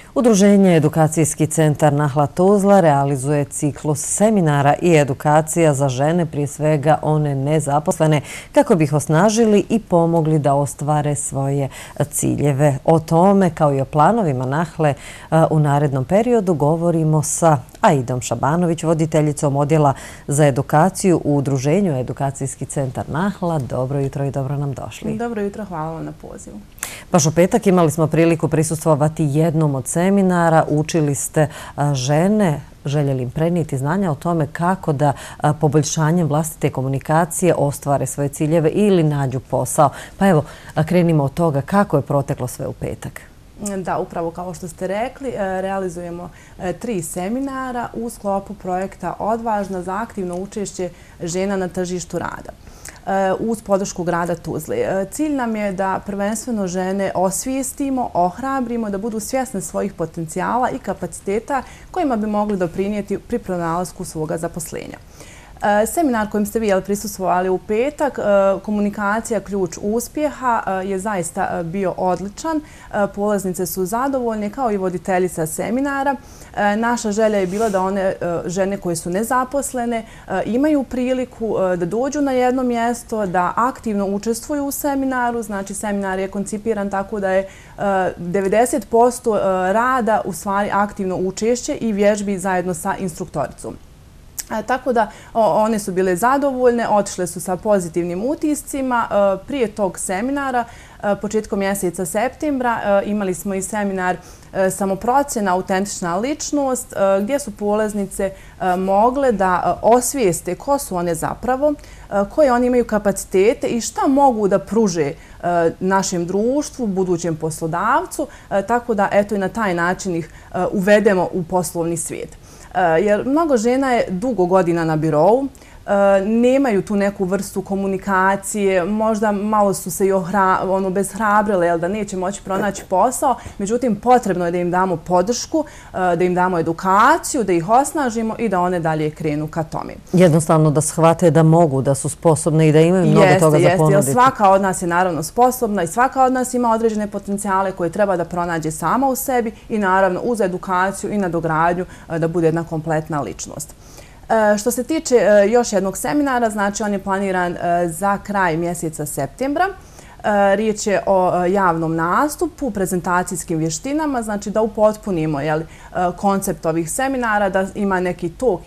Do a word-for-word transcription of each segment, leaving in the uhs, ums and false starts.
Udruženje Edukacijski centar Nahla Tuzla realizuje ciklus seminara i edukacija za žene, prije svega one nezaposlene, kako bi ih osnažili i pomogli da ostvare svoje ciljeve. O tome, kao i o planovima Nahle u narednom periodu, govorimo sa Aidom Šabanović, voditeljicom odjela za edukaciju u Udruženju Edukacijski centar Nahla. Dobro jutro i dobro nam došli. Dobro jutro, hvala vam na pozivu. Baš u petak imali smo priliku prisustvovati jednom od seminara. Učili ste žene, željeli im prenijeti znanja o tome kako da poboljšanjem vlastite komunikacije ostvare svoje ciljeve ili nađu posao. Pa evo, krenimo od toga kako je proteklo sve u petak. Da, upravo kao što ste rekli, realizujemo tri seminara u sklopu projekta Odvažna za aktivno učešće žena na tržištu rada uz podršku grada Tuzle. Cilj nam je da prvenstveno žene osvijestimo, ohrabrimo, da budu svjesne svojih potencijala i kapaciteta kojima bi mogli doprinijeti pri pronalasku svoga zaposlenja. Seminar kojim ste vi prisustvovali u petak, komunikacija ključ uspjeha, je zaista bio odličan. Polaznice su zadovoljne kao i voditeljica seminara. Naša želja je bila da one žene koje su nezaposlene imaju priliku da dođu na jedno mjesto, da aktivno učestvuju u seminaru. Znači, seminar je koncipiran tako da je devedeset posto rada u stvari aktivno učešće i vježbi zajedno sa instruktoricom. Tako da one su bile zadovoljne, otišle su sa pozitivnim utiscima. Prije tog seminara, početkom mjeseca septembra, imali smo i seminar Samoprocjena, autentična ličnost, gdje su polaznice mogle da osvijeste ko su one zapravo, koje one imaju kapacitete i šta mogu da pruže našem društvu, budućem poslodavcu, tako da eto i na taj način ih uvedemo u poslovni svijet. Jer mnogo žena je dugo godina na birou, nemaju tu neku vrstu komunikacije, možda malo su se i obeshrabrile da neće moći pronaći posao, međutim potrebno je da im damo podršku, da im damo edukaciju, da ih osnažimo i da one dalje krenu ka tome. Jednostavno da shvate da mogu, da su sposobne i da imaju mnogo toga za ponuditi. Jeste, jer svaka od nas je naravno sposobna i svaka od nas ima određene potencijale koje treba da pronađe sama u sebi i naravno uz edukaciju i nadogradnju da bude jedna kompletna ličnost. Što se tiče još jednog seminara, znači on je planiran za kraj mjeseca septembra. Riječ je o javnom nastupu, prezentacijskim vještinama, znači da upotpunimo koncept ovih seminara, da ima neki tok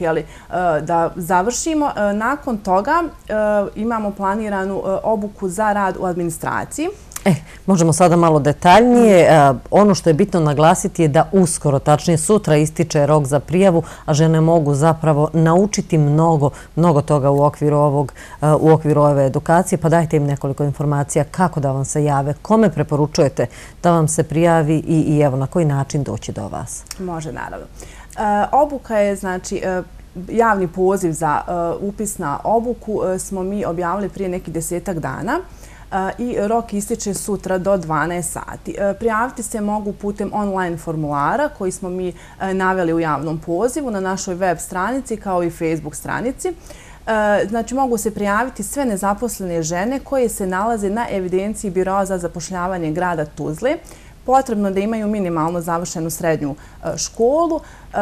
da završimo. Nakon toga imamo planiranu obuku za rad u administraciji. E, možemo sada malo detaljnije. Ono što je bitno naglasiti je da uskoro, tačnije sutra, ističe rok za prijavu, a žene mogu zapravo naučiti mnogo, mnogo toga u okviru ovog, u okviru ove edukacije. Pa dajte im nekoliko informacija kako da vam se jave, kome preporučujete da vam se prijavi i, i evo na koji način doći do vas. Može, naravno. Obuka je, znači, javni poziv za upis na obuku smo mi objavili prije nekih desetak dana. I rok ističe sutra do dvanaest sati. Prijaviti se mogu putem online formulara koji smo mi naveli u javnom pozivu na našoj web stranici kao i Facebook stranici. Znači, mogu se prijaviti sve nezaposlene žene koje se nalaze na evidenciji Biroa za zapošljavanje grada Tuzle. Potrebno da imaju minimalno završenu srednju školu,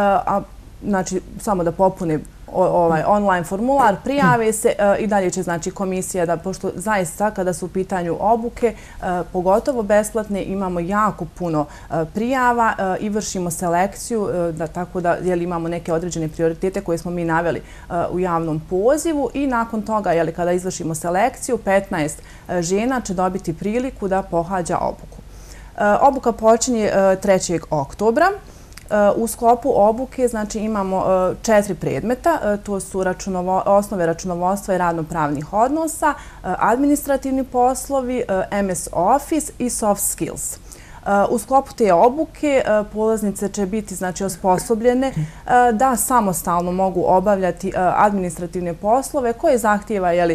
a znači samo da popune ovaj online formular, prijave se i dalje će znači komisija da, pošto zaista kada su u pitanju obuke, pogotovo besplatne, imamo jako puno prijava i vršimo selekciju, da tako da jel, imamo neke određene prioritete koje smo mi naveli u javnom pozivu i nakon toga jel, kada izvršimo selekciju, petnaest žena će dobiti priliku da pohađa obuku. Obuka počinje trećeg oktobra. U sklopu obuke znači, imamo četiri predmeta, to su računovo, osnove računovodstva i radno-pravnih odnosa, administrativni poslovi, em es Office i soft skills. U sklopu te obuke polaznice će biti znači, osposobljene da samostalno mogu obavljati administrativne poslove koje zahtijeva jeli,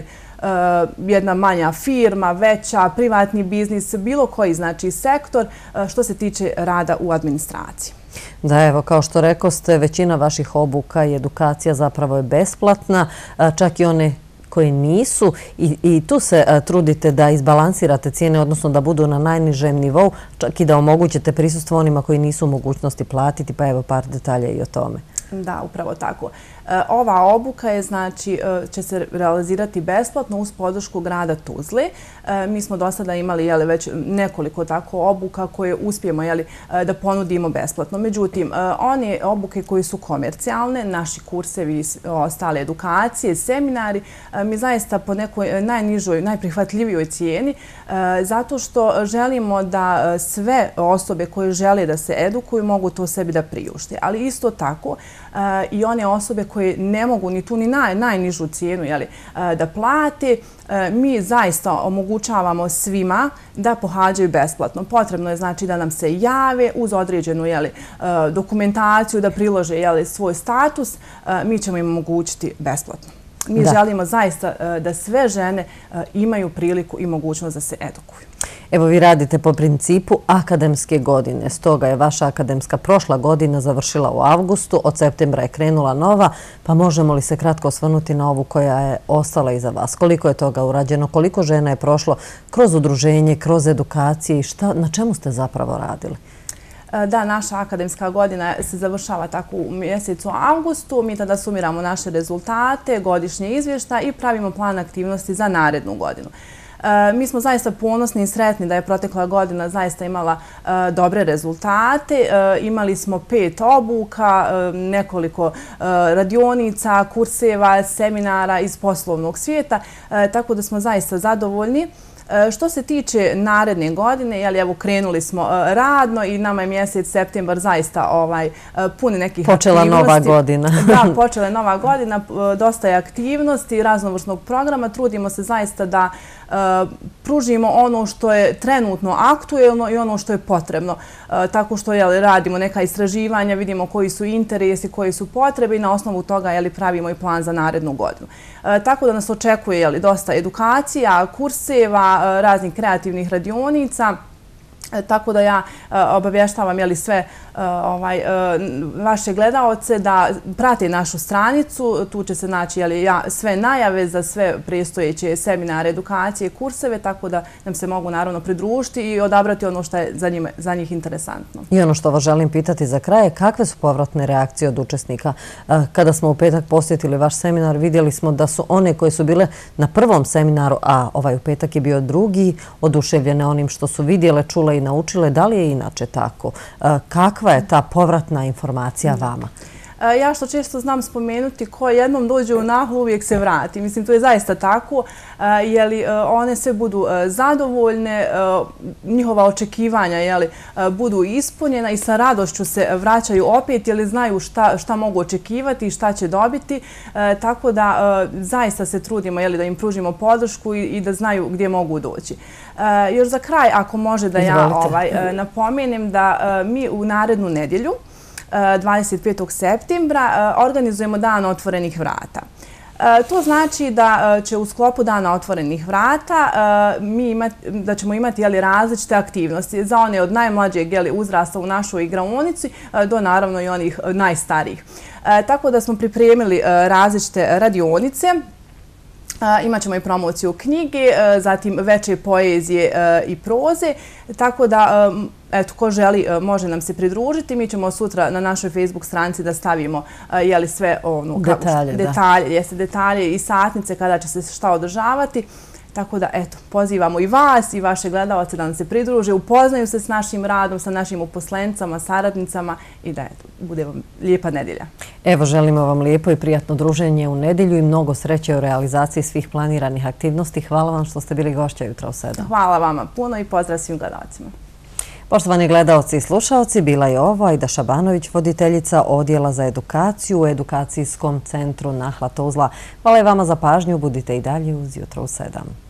jedna manja firma, veća, privatni biznis, bilo koji znači, sektor što se tiče rada u administraciji. Da, evo, kao što rekoste, većina vaših obuka i edukacija zapravo je besplatna, čak i one koje nisu i, i tu se a, trudite da izbalansirate cijene, odnosno da budu na najnižem nivou, čak i da omogućite prisustvo onima koji nisu u mogućnosti platiti, pa evo par detalja i o tome. Da, upravo tako. Ova obuka je, znači, će se realizirati besplatno uz podršku grada Tuzle. Mi smo do sada imali jeli, već nekoliko tako obuka koje uspijemo jeli, da ponudimo besplatno. Međutim, one obuke koje su komercijalne, naši kursevi, ostale edukacije, seminari, mi zaista po nekoj najnižoj, najprihvatljivijoj cijeni, zato što želimo da sve osobe koje žele da se edukuju mogu to sebi da priušte. Ali isto tako i one osobe koje ne mogu ni tu ni naj, najnižu cijenu jeli, da plate, mi zaista omogućavamo svima da pohađaju besplatno. Potrebno je znači da nam se jave uz određenu jeli, dokumentaciju, da prilože jeli, svoj status, mi ćemo im omogućiti besplatno. Mi da. želimo zaista da sve žene imaju priliku i mogućnost da se edukuju. Evo, vi radite po principu akademske godine. Stoga je vaša akademska prošla godina završila u avgustu, od septembra je krenula nova, pa možemo li se kratko osvrnuti na ovu koja je ostala iza vas? Koliko je toga urađeno? Koliko žena je prošlo kroz udruženje, kroz edukacije i šta, na čemu ste zapravo radili? Da, naša akademska godina se završava tako u mjesecu avgustu. Mi tada sumiramo naše rezultate, godišnje izvještaje i pravimo plan aktivnosti za narednu godinu. Mi smo zaista ponosni i sretni da je protekla godina zaista imala dobre rezultate. Imali smo pet obuka, nekoliko radionica, kurseva, seminara iz poslovnog svijeta, tako da smo zaista zadovoljni. Što se tiče naredne godine, jeli, evo, krenuli smo radno i nama je mjesec septembar zaista ovaj, puni nekih počela aktivnosti. Počela nova godina. Da, počela je nova godina, dosta je aktivnosti, raznovrsnog programa. Trudimo se zaista da uh, pružimo ono što je trenutno aktuelno i ono što je potrebno. Uh, tako što jeli, radimo neka istraživanja, vidimo koji su interesi, koji su potrebe i na osnovu toga jeli, pravimo i plan za narednu godinu. Uh, tako da nas očekuje jeli, dosta edukacija, kurseva, raznih kreativnih radionica, tako da ja obavještavam jeli, sve ovaj, vaše gledaoce da prate našu stranicu. Tu će se naći jeli, ja, sve najave za sve predstojeće seminare, edukacije, kurseve, tako da nam se mogu naravno pridružiti i odabrati ono što je za, njima, za njih interesantno. I ono što vas želim pitati za kraj, kakve su povratne reakcije od učesnika? Kada smo u petak posjetili vaš seminar, vidjeli smo da su one koje su bile na prvom seminaru, a ovaj u petak je bio drugi, oduševljene onim što su vidjele, čule i naučile. Da li je inače tako? Kakva je ta povratna informacija vama? Ja što često znam spomenuti, ko jednom dođe u Nahlu uvijek se vrati. Mislim, to je zaista tako, jer one sve budu zadovoljne, njihova očekivanja jeli, budu ispunjena i sa radošću se vraćaju opet, jer znaju šta, šta mogu očekivati i šta će dobiti. Tako da zaista se trudimo jeli, da im pružimo podršku i, i da znaju gdje mogu doći. Još za kraj, ako može da ja ovaj, napomenem da mi u narednu nedjelju, dvadeset petog septembra, organizujemo Dan otvorenih vrata. To znači da će u sklopu Dana otvorenih vrata mi imati, da ćemo imati jeli, različite aktivnosti za one od najmlađeg jeli, uzrasta u našoj igraonici do naravno i onih najstarijih. Tako da smo pripremili različite radionice. Imat ćemo i promociju knjige, zatim veće poezije i proze, tako da eto, ko želi može nam se pridružiti. Mi ćemo sutra na našoj Facebook stranici da stavimo jeli, sve ono, detalje, kao, detalje, jeste, detalje i satnice kada će se šta održavati. Tako da, eto, pozivamo i vas i vaše gledalce da nam se pridruže, upoznaju se s našim radom, sa našim uposlenicama, saradnicama i da, eto, bude vam lijepa nedjelja. Evo, želimo vam lijepo i prijatno druženje u nedjelju i mnogo sreće u realizaciji svih planiranih aktivnosti. Hvala vam što ste bili gošća jutra u sedam. Hvala vama puno i pozdrav svim gledalcima. Poštovani gledaoci i slušaoci, bila je ovo Aida Šabanović, voditeljica Odjela za edukaciju u Edukacijskom centru Nahla Tuzla. Hvala i vama za pažnju, budite i dalje uz Jutro u sedam.